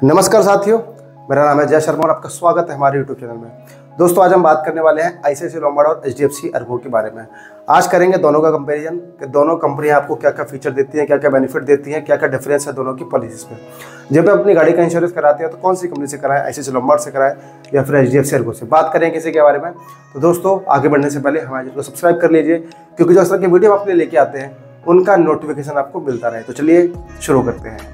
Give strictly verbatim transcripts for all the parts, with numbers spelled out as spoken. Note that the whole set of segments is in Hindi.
नमस्कार साथियों, मेरा नाम है जय शर्मा और आपका स्वागत है हमारे यूट्यूब चैनल में। दोस्तों, आज हम बात करने वाले हैं आईसीआईसीआई लोम्बार्ड और एचडीएफसी अर्गो के बारे में। आज करेंगे दोनों का कंपैरिजन कि दोनों कंपनियां आपको क्या क्या फीचर देती हैं, क्या क्या बेनिफिट देती हैं, क्या क्या डिफरेंस है दोनों की पॉलिसीज में। जब आप अपनी गाड़ी का इंश्योरेंस कराते हैं तो कौन सी कंपनी से कराएं, आईसीआईसीआई लोम्बार्ड से कराएं या फिर एचडीएफसी अर्गो से। बात करें किसी के बारे में तो दोस्तों, आगे बढ़ने से पहले हमारे चैनल को सब्सक्राइब कर लीजिए, क्योंकि जो इस तरह की वीडियो हम अपने लेके आते हैं उनका नोटिफिकेशन आपको मिलता रहे। तो चलिए शुरू करते हैं।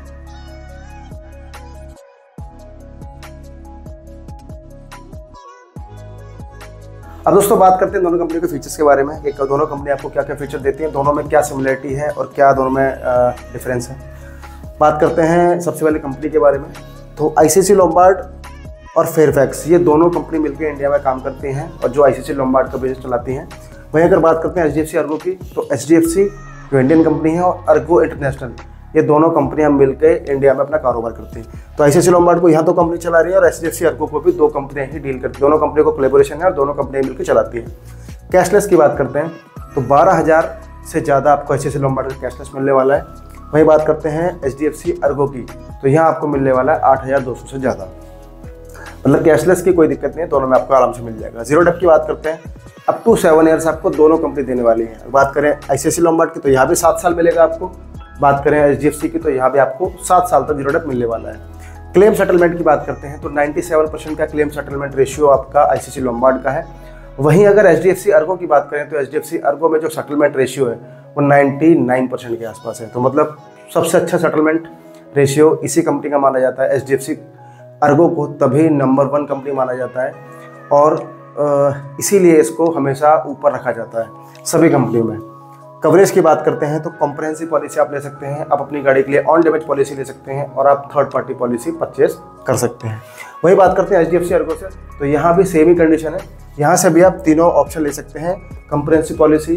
अब दोस्तों, बात करते हैं दोनों कंपनी के फीचर्स के बारे में कि दोनों कंपनी आपको क्या क्या फीचर देती हैं, दोनों में क्या सिमिलरिटी है और क्या दोनों में डिफरेंस है। बात करते हैं सबसे पहले कंपनी के बारे में। तो आईसीआईसीआई लोम्बार्ड और फेयरफैक्स, ये दोनों कंपनी मिलकर इंडिया में काम करती हैं और जो आईसीआईसीआई लोम्बार्ड का बिजनेस चलाती हैं। वहीं अगर बात करते हैं एचडीएफसी अर्गो की, तो एचडीएफसी जो इंडियन कंपनी है और अर्गो इंटरनेशनल, ये दोनों कंपनियां मिलकर इंडिया में अपना कारोबार करती हैं। तो आईसीआईसीआई लोम्बार्ड को यहाँ तो कंपनी चला रही है और एचडीएफसी अर्गो को भी दो कंपनियां ही डील करती हैं। दोनों कंपनी को कोलैबोरेशन है और दोनों कंपनियां मिलकर चलाती हैं। कैशलेस की बात करते हैं तो बारह हज़ार से ज़्यादा आपको आईसीआईसीआई लोम्बार्ड का कैशलेस मिलने वाला है। वहीं बात करते हैं एचडीएफसी अर्गो की, तो यहाँ आपको मिलने वाला है आठ हज़ार दो सौ से ज़्यादा। मतलब कैशलेस की कोई दिक्कत नहीं है, दोनों में आपको आराम से मिल जाएगा। जीरो डेप की बात करते हैं, अप टू सेवन ईयर्स आपको दोनों कंपनी देने वाली है। बात करें आईसीआईसीआई लोम्बार्ड की तो यहाँ भी सात साल मिलेगा आपको। बात करें एचडीएफसी की तो यहाँ भी आपको सात साल तक जीरो डेप मिलने वाला है। क्लेम सेटलमेंट की बात करते हैं तो सत्तानवे परसेंट का क्लेम सेटलमेंट रेशियो आपका आईसीआईसीआई लोम्बार्ड का है। वहीं अगर एचडीएफसी अर्गो की बात करें तो एचडीएफसी अर्गो में जो सेटलमेंट रेशियो है वो निन्यानवे परसेंट के आसपास है। तो मतलब सबसे अच्छा सेटलमेंट रेशियो इसी कंपनी का माना जाता है। एचडीएफसी अर्गो को तभी नंबर वन कंपनी माना जाता है और इसीलिए इसको हमेशा ऊपर रखा जाता है सभी कंपनी में। कवरेज की बात करते हैं तो कॉम्प्रहेंसिव पॉलिसी आप ले सकते हैं, आप अपनी गाड़ी के लिए ऑन डैमेज पॉलिसी ले सकते हैं और आप थर्ड पार्टी पॉलिसी परचेज कर सकते हैं। वही बात करते हैं एचडीएफसी अर्गो से, तो यहाँ भी सेम ही कंडीशन है। यहाँ से भी आप तीनों ऑप्शन ले सकते हैं, comprehensive policy,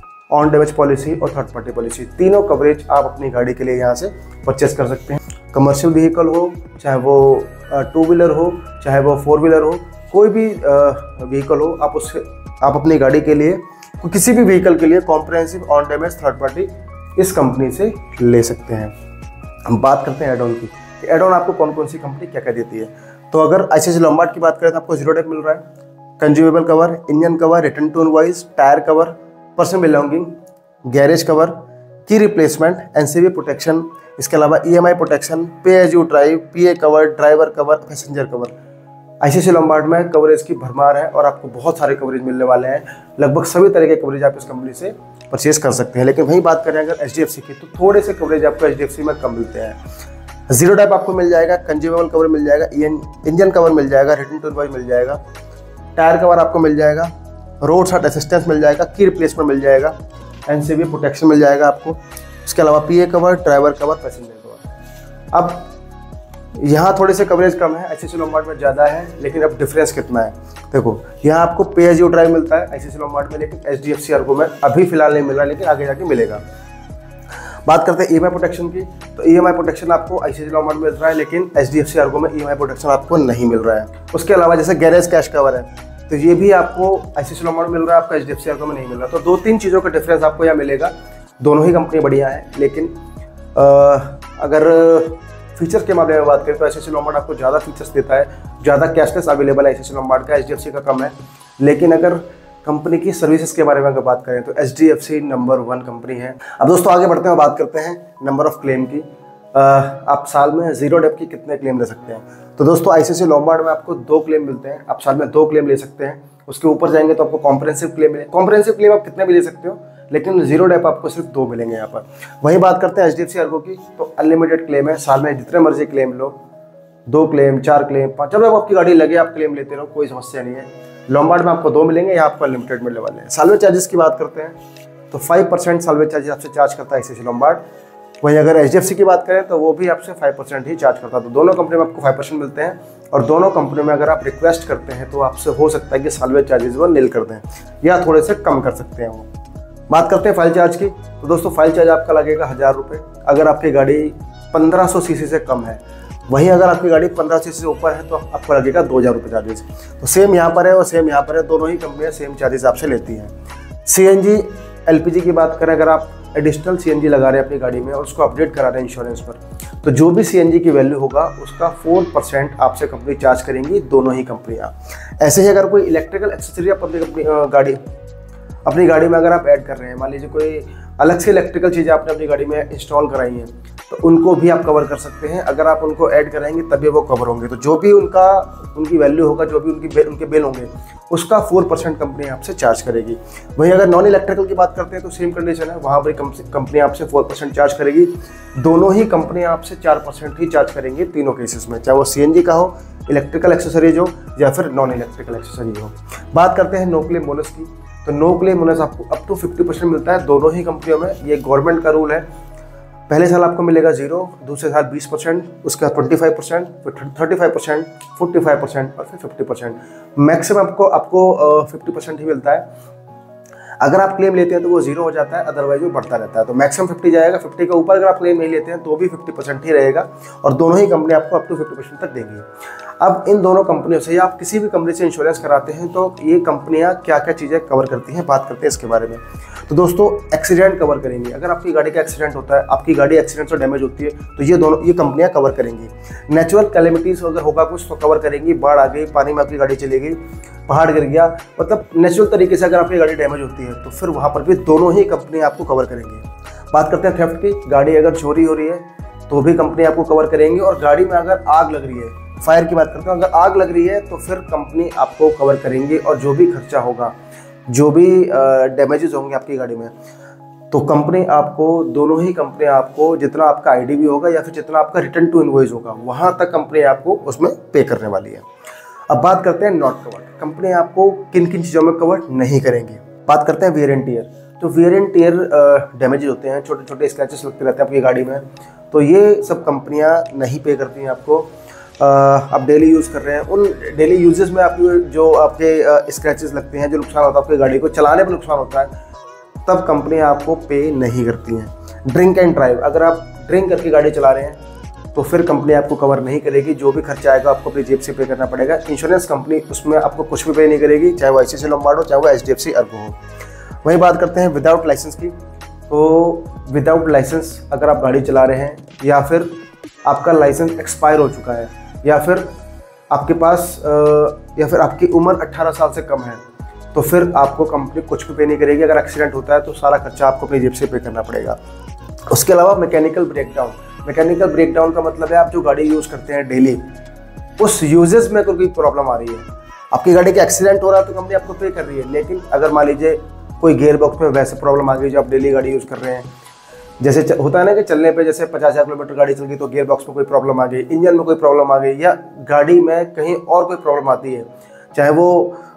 on damage policy और थर्ड पार्टी पॉलिसी। तीनों कवरेज आप अपनी गाड़ी के लिए यहाँ से परचेज कर सकते हैं। कमर्शियल व्हीकल हो, चाहे वो टू व्हीलर हो, चाहे वो फोर व्हीलर हो, कोई भी व्हीकल हो, आप उससे आप अपनी गाड़ी के लिए किसी भी व्हीकल के लिए comprehensive, on damage, third party इस कंपनी से ले सकते हैं। हम बात करते हैं एड ऑन की। एड ऑन आपको कौन कौन सी कंपनी क्या क्या देती है। तो अगर आईसीआईसीआई लोम्बार्ड की बात करें तो आपको जीरो डेप मिल रहा है, consumable cover, engine cover, return to invoice, tyre cover, personal belonging, garage cover, key replacement, NCB protection, इसके अलावा EMI protection, pay as you drive, PA cover, driver cover, passenger cover. ICICI Lombard में कवरेज की भरमार है और आपको बहुत सारे कवरेज मिलने वाले हैं। लगभग सभी तरह के कवरेज आप इस कंपनी से परचेज कर सकते हैं। लेकिन वहीं बात करें अगर एचडीएफसी की, तो थोड़े से कवरेज आपको एचडीएफसी में कम मिलते हैं। जीरो डेप आपको मिल जाएगा, कंज्यूमेबल कवर मिल जाएगा, इंजन कवर मिल जाएगा, रिटर्न टू इनवॉइस मिल जाएगा, टायर कवर आपको मिल जाएगा, रोड साइड असिस्टेंस मिल जाएगा, की रिप्लेसमेंट मिल जाएगा, एनसीवी प्रोटेक्शन मिल जाएगा आपको। इसके अलावा PA cover, driver cover, passenger cover. अब यहाँ थोड़े से कवरेज कम है, आईसीआईसीआई लोम्बार्ड में ज़्यादा है, लेकिन अब डिफरेंस कितना है देखो। यहाँ आपको पे एज यू ड्राइव मिलता है आईसीआईसीआई लोम्बार्ड में, लेकिन एचडीएफसी अर्गो में अभी फिलहाल नहीं मिल रहा, लेकिन आगे जाके मिलेगा। बात करते हैं ईएमआई प्रोटेक्शन की, तो ईएमआई प्रोटेक्शन आपको आईसीआईसीआई लोम्बार्ड में मिल रहा है, लेकिन एचडीएफसी अर्गो में ईएमआई प्रोटेक्शन आपको नहीं मिल रहा है। उसके अलावा जैसे गैरेज कैश कवर है, तो ये भी आपको आईसीआईसीआई लोम्बार्ड में मिल रहा है, आपको एचडीएफसी अर्गो में नहीं मिल रहा। तो दो तीन चीज़ों का डिफरेंस आपको यहाँ मिलेगा। दोनों ही कंपनी बढ़िया है, लेकिन आ, अगर फीचर्स के मामले में बात करें तो आईसीआईसीआई लोम्बार्ड आपको ज़्यादा फीचर्स देता है, ज़्यादा कैशलेस अवेलेबल है आईसीआईसीआई लोम्बार्ड का, एचडीएफसी का कम है। लेकिन अगर कंपनी की सर्विसेज के बारे में अगर बात करें तो एचडीएफसी नंबर वन कंपनी है। अब दोस्तों आगे बढ़ते हैं, बात करते हैं नंबर ऑफ क्लेम की। आ, आप साल में जीरो डेप की कितने क्लेम ले सकते हैं। तो दोस्तों आईसीआईसीआई लोम्बार्ड में आपको दो क्लेम मिलते हैं, आप साल में दो क्लेम ले सकते हैं। उसके ऊपर जाएंगे तो आपको कॉम्प्रहेंसिव क्लेम मिले, कॉम्प्रहेंसिव क्लेम आप कितने भी ले सकते हो, लेकिन जीरो डेप आपको सिर्फ दो मिलेंगे यहाँ पर। वहीं बात करते हैं एचडीएफसी अर्गो की, तो अनलिमिटेड क्लेम है, साल में जितने मर्जी क्लेम लो, दो क्लेम, चार क्लेम, पाँच, जब आपकी गाड़ी लगे आप क्लेम लेते रहो, कोई समस्या नहीं है। लोम्बार्ड में आपको दो मिलेंगे, यहाँ आपको अनलिमिटेड मिलने वाले हैं। सालवेज चार्जेस की बात करते हैं तो फाइव परसेंट सालवेज चार्जेस आपसे चार्ज करता है आईसीआईसीआई लोम्बार्ड। वहीं अगर एचडीएफसी की बात करें तो वो भी आपसे फाइव परसेंट ही चार्ज करता है। तो दोनों कंपनी में आपको फाइव परसेंट मिलते हैं और दोनों कंपनी में अगर आप रिक्वेस्ट करते हैं तो आपसे हो सकता है कि सालवेज चार्जेस वो नील कर दें या थोड़े से कम कर सकते हैं वो। बात करते हैं फाइल चार्ज की, तो दोस्तों फाइल चार्ज आपका लगेगा हज़ार रुपये अगर आपकी गाड़ी पंद्रह सौ सीसी से कम है। वहीं अगर आपकी गाड़ी पंद्रह सीसी से ऊपर है तो आपको लगेगा दो हज़ार रुपये चार्जेस। तो सेम यहाँ पर है और सेम यहाँ पर है, दोनों ही कंपनियाँ सेम चार्जेस आपसे लेती हैं। सीएनजी एलपीजी की बात करें अगर आप एडिशनल सीएनजी लगा रहे हैं अपनी गाड़ी में और उसको अपडेट करा रहे हैं इंश्योरेंस पर, तो जो भी सीएनजी की वैल्यू होगा उसका फोर परसेंट आपसे कंपनी चार्ज करेंगी, दोनों ही कंपनियाँ। ऐसे ही अगर कोई इलेक्ट्रिकल एक्सेसरी आप अपनी कंपनी गाड़ी अपनी गाड़ी में अगर आप ऐड कर रहे हैं, मान लीजिए कोई अलग से इलेक्ट्रिकल चीज़ें आपने अपनी गाड़ी में इंस्टॉल कराई हैं, तो उनको भी आप कवर कर सकते हैं। अगर आप उनको ऐड कराएंगे तभी वो कवर होंगे। तो जो भी उनका उनकी वैल्यू होगा, जो भी उनकी बिल उनके बिल होंगे, उसका फोर परसेंट कंपनी आपसे चार्ज करेगी। वहीं अगर नॉन इलेक्ट्रिकल की बात करते हैं तो सेम कंडीशन है, वहाँ पर कंपनी आपसे फोर परसेंट चार्ज करेगी। दोनों ही कंपनी आपसे चार परसेंट ही चार्ज करेंगे तीनों केसेस में, चाहे वो सीएनजी का हो, इलेक्ट्रिकल एक्सेसरीज हो या फिर नॉन इलेक्ट्रिकल एक्सेसरीज हो। बात करते हैं नो क्लेम बोनस की, तो नो क्लेम बोनस आपको अप टू फिफ्टी परसेंट मिलता है दोनों ही कंपनियों में। ये गवर्नमेंट का रूल है। पहले साल आपको मिलेगा जीरो, दूसरे साल बीस परसेंट, उसके बाद ट्वेंटी फाइव परसेंट, फिर thirty five percent, forty five percent और फिर फिफ्टी परसेंट। मैक्सिमम आपको आपको फिफ्टी परसेंट ही मिलता है। अगर आप क्लेम लेते हैं तो वो जीरो हो जाता है, अदरवाइज वो बढ़ता रहता है। तो मैक्सिमम फिफ्टी जाएगा, फिफ्टी के ऊपर अगर आप क्लेम नहीं लेते हैं तो भी फिफ्टी परसेंट ही रहेगा और दोनों ही कंपनी आपको अप टू फिफ्टी परसेंट तक देंगी। अब इन दोनों कंपनियों से या आप किसी भी कंपनी से इंश्योरेंस कराते हैं तो ये कंपनियां क्या क्या चीज़ें कवर करती हैं, बात करते हैं इसके बारे में। तो दोस्तों, एक्सीडेंट कवर करेंगी। अगर आपकी गाड़ी का एक्सीडेंट होता है, आपकी गाड़ी एक्सीडेंट से डैमेज होती है, तो ये दोनों ये कंपनियां कवर करेंगी। नेचुरल कैलेमिटीज अगर होगा कुछ तो कवर करेंगी। बाढ़ आ गई, पानी में आपकी गाड़ी चली गई, पहाड़ गिर गया, मतलब नेचुरल तरीके से अगर आपकी गाड़ी डैमेज होती है तो फिर वहाँ पर भी दोनों ही कंपनी आपको कवर करेंगी। बात करते हैं थेफ्ट की। गाड़ी अगर चोरी हो रही है तो भी कंपनी आपको कवर करेंगी। और गाड़ी में अगर आग लग रही है, फायर की बात करते हैं, अगर आग लग रही है तो फिर कंपनी आपको कवर करेंगी और जो भी खर्चा होगा, जो भी डैमेजेस होंगे आपकी गाड़ी में, तो कंपनी आपको, दोनों ही कंपनी आपको जितना आपका आईडीवी होगा या फिर जितना आपका रिटर्न टू इनवॉइस होगा, वहाँ तक कंपनी आपको उसमें पे करने वाली है। अब बात करते हैं नॉट कवर्ड। कंपनी आपको किन किन चीज़ों में कवर नहीं करेंगी। बात करते हैं वियर एंड टियर। तो वियर एंड टियर डैमेज होते हैं, छोटे छोटे स्क्रैचेस लगते रहते हैं आपकी गाड़ी में, तो ये सब कंपनियां नहीं पे करती हैं आपको। uh, आप डेली यूज़ कर रहे हैं, उन डेली यूजेस में आपकी जो आपके स्क्रैचेस लगते हैं, जो नुकसान होता है आपकी गाड़ी को चलाने पर नुकसान होता है, तब कंपनियां आपको पे नहीं करती हैं। ड्रिंक एंड ड्राइव, अगर आप ड्रिंक करके गाड़ी चला रहे हैं तो फिर कंपनी आपको कवर नहीं करेगी। जो भी खर्चा आएगा आपको अपनी जेब से पे करना पड़ेगा। इंश्योरेंस कंपनी उसमें आपको कुछ भी पे नहीं करेगी, चाहे वो आईसीआईसी लोम्बार्ड हो, चाहे वो एचडीएफसी अर्गो हो। वहीं बात करते हैं विदाउट लाइसेंस की। तो विदाउट लाइसेंस अगर आप गाड़ी चला रहे हैं या फिर आपका लाइसेंस एक्सपायर हो चुका है या फिर आपके पास या फिर आपकी उम्र अट्ठारह साल से कम है, तो फिर आपको कंपनी कुछ भी पे नहीं करेगी। अगर एक्सीडेंट होता है तो सारा खर्चा आपको अपनी जेब से पे करना पड़ेगा। उसके अलावा मैकेनिकल ब्रेकडाउन। मैकेनिकल ब्रेकडाउन का मतलब है आप जो गाड़ी यूज़ करते हैं डेली, उस यूजेस में कोई प्रॉब्लम आ रही है, आपकी गाड़ी का एक्सीडेंट हो रहा है तो कंपनी आपको पे कर रही है। लेकिन अगर मान लीजिए कोई गियर बॉक्स में वैसे प्रॉब्लम आ गई जो आप डेली गाड़ी यूज़ कर रहे हैं, जैसे होता है ना कि चलने पे जैसे पचास हज़ार किलोमीटर गाड़ी चल गई तो गियर बॉक्स में कोई प्रॉब्लम आ गई, इंजन में कोई प्रॉब्लम आ गई, या गाड़ी में कहीं और कोई प्रॉब्लम आती है, चाहे वो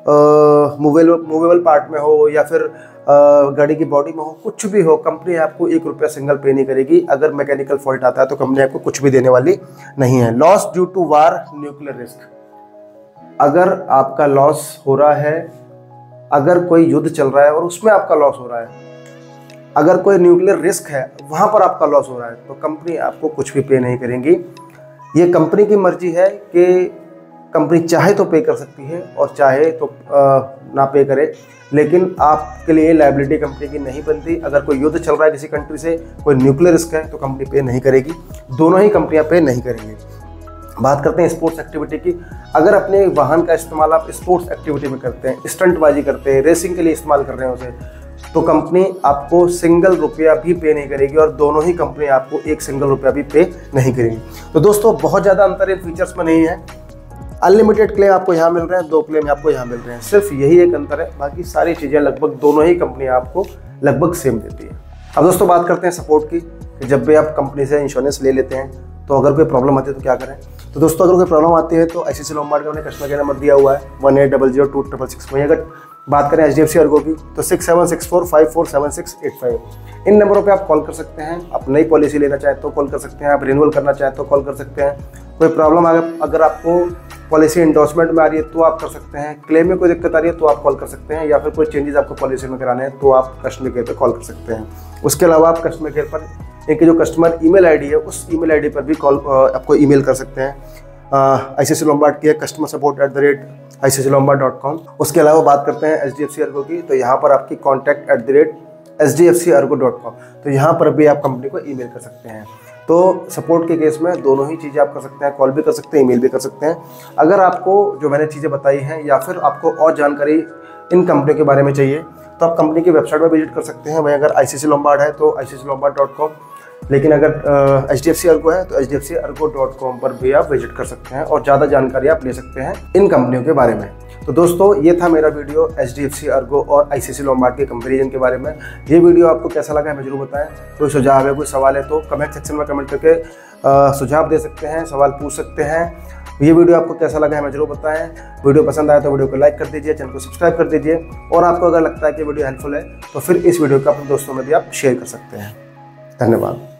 मूवेबल मूवेबल पार्ट में हो या फिर आ, गाड़ी की बॉडी में हो, कुछ भी हो, कंपनी आपको एक रुपया सिंगल पे नहीं करेगी। अगर मैकेनिकल फॉल्ट आता है तो कंपनी आपको कुछ भी देने वाली नहीं है। Loss due to war, nuclear risk. अगर आपका लॉस हो रहा है, अगर कोई युद्ध चल रहा है और उसमें आपका लॉस हो रहा है, अगर कोई न्यूक्लियर रिस्क है वहाँ पर आपका लॉस हो रहा है, तो कंपनी आपको कुछ भी पे नहीं करेंगी। ये कंपनी की मर्जी है कि कंपनी चाहे तो पे कर सकती है और चाहे तो आ, ना पे करे, लेकिन आपके लिए लायबिलिटी कंपनी की नहीं बनती। अगर कोई युद्ध चल रहा है किसी कंट्री से, कोई न्यूक्लियर रिस्क है, तो कंपनी पे नहीं करेगी। दोनों ही कंपनियां पे नहीं करेंगी। बात करते हैं स्पोर्ट्स एक्टिविटी की। अगर अपने वाहन का इस्तेमाल आप स्पोर्ट्स एक्टिविटी में करते हैं, स्टंटबाजी करते हैं, रेसिंग के लिए इस्तेमाल कर रहे हैं उसे, तो कंपनी आपको सिंगल रुपया भी पे नहीं करेगी और दोनों ही कंपनी आपको एक सिंगल रुपया भी पे नहीं करेगी। तो दोस्तों, बहुत ज़्यादा अंतर इन फीचर्स में नहीं है। अनलिमिटेड क्लेम आपको यहाँ मिल रहे हैं, दो क्लेम आपको यहाँ मिल रहे हैं, सिर्फ यही एक अंतर है। बाकी सारी चीज़ें लगभग दोनों ही कंपनी आपको लगभग सेम देती है। अब दोस्तों बात करते हैं सपोर्ट की, कि जब भी आप कंपनी से इंश्योरेंस ले लेते हैं तो अगर कोई प्रॉब्लम आती है तो क्या करें। तो दोस्तों, अगर कोई प्रॉब्लम आती है तो आईसीआईसी लोम्बार्ड का उन्हें कस्टमर केयर नंबर दिया हुआ है one eight double zero two triple six. वहीं अगर बात करें एचडीएफसी अर्गो की तो six seven six four five four seven six eight five. इन नंबरों पे आप कॉल कर सकते हैं। आप नई पॉलिसी लेना चाहें तो कॉल कर सकते हैं, आप रिन्यूअल करना चाहें तो कॉल कर सकते हैं। कोई प्रॉब्लम अगर आपको पॉलिसी इंडोर्समेंट में आ रही है तो आप कर सकते हैं। क्लेम में कोई दिक्कत आ रही है तो आप कॉल कर सकते हैं, या फिर कोई चेंजेस आपको पॉलिसी में कराने हैं तो आप कस्टमर केयर पर कॉल कर सकते हैं। उसके अलावा आप कस्टमर केयर पर इनकी जो कस्टमर ईमेल आईडी है उस ईमेल आईडी पर भी कॉल आपको ईमेल कर सकते हैं। आईसीआईसी लोम्बार्ड की है customer support at the rate I C I C Lombard dot com. उसके अलावा बात करते हैं H D F C Ergo की, तो यहाँ पर आपकी contact at the rate H D F C Ergo dot com. तो यहाँ पर भी आप कंपनी को ईमेल कर सकते हैं। तो सपोर्ट के केस में दोनों ही चीज़ें आप कर सकते हैं, कॉल भी कर सकते हैं, ईमेल भी कर सकते हैं। अगर आपको जो मैंने चीज़ें बताई हैं या फिर आपको और जानकारी इन कंपनियों के बारे में चाहिए तो आप कंपनी की वेबसाइट पर विजिट कर सकते हैं। वहीं अगर आई सी सी लोम्बार्ड है तो I C C Lombard dot com, लेकिन अगर H D F C Ergo है तो H D F C Ergo dot com पर भी आप विजिट कर सकते हैं और ज़्यादा जानकारी आप ले सकते हैं इन कंपनियों के बारे में। तो दोस्तों ये था मेरा video H D F C Ergo और आई सी सी लोम्बार्ड के कंपैरिजन के बारे में। ये वीडियो आपको कैसा लगा हमें जरूर बताएं। कोई सुझाव है, कोई सवाल है तो कमेंट सेक्शन में कमेंट करके आ, सुझाव दे सकते हैं, सवाल पूछ सकते हैं। ये वीडियो आपको कैसा लगा हमें जरूर बताएं। वीडियो पसंद आया तो वीडियो को लाइक कर दीजिए, चैनल को सब्सक्राइब कर दीजिए और आपको अगर लगता है कि वीडियो हेल्पफुल है तो फिर इस वीडियो को अपने दोस्तों में भी आप शेयर कर सकते हैं। धन्यवाद।